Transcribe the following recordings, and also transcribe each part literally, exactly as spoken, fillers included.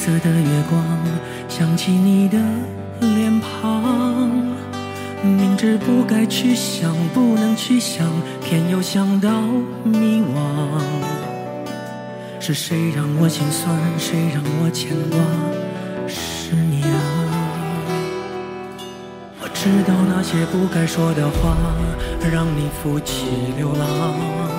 色的月光，想起你的脸庞。明知不该去想，不能去想，偏又想到迷惘。是谁让我心酸，谁让我牵挂？是你啊！我知道那些不该说的话，让你负起流浪。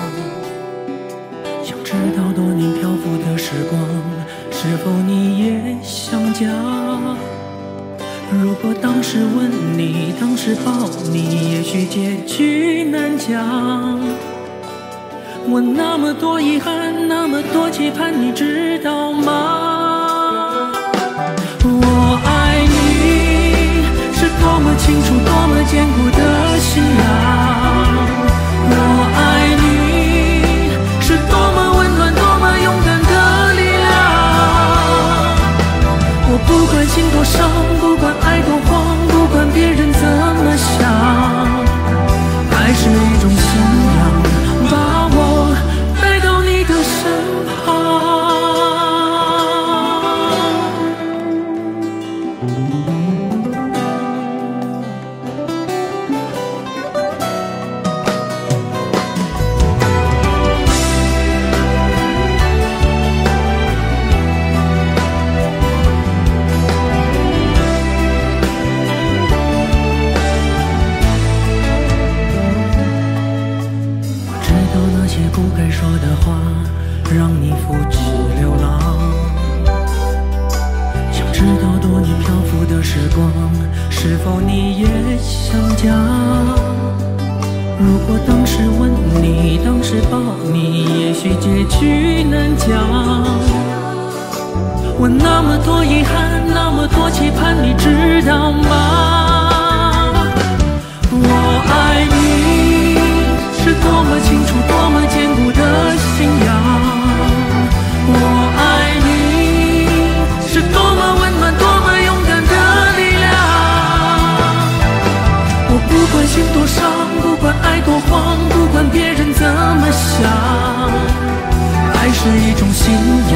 想知道多年漂浮的时光，是否你也想家？如果当时吻你，当时抱你，也许结局难讲。我那么多遗憾，那么多期盼，你知道吗？我爱你，是多么清楚，多么坚固的信仰。我爱你，是多么温暖，多么勇敢的力量。我不管心多伤，不管爱多慌，不管别人怎么想，爱是一种信仰，把我带到你的身旁。不该说的话，让你负起流浪。想知道多年漂浮的时光，是否你也想家？如果当时吻你，当时抱你，也许结局难讲。我那么多遗憾，那么多期盼，你知道吗？我爱你，是多么清楚，多么坚固的信仰。我爱你，是多么温暖，多么勇敢的力量。我不管心多伤，不管爱多慌，不管别人怎么想，爱是一种信仰。